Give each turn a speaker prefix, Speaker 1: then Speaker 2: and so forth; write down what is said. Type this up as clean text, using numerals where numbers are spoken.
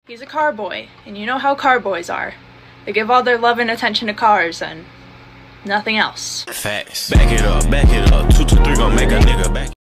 Speaker 1: He's a car boy, and you know how car boys are. They give all their love and attention to cars and nothing else.
Speaker 2: Facts. Back it up, 2 to 3 gon' make a nigga back.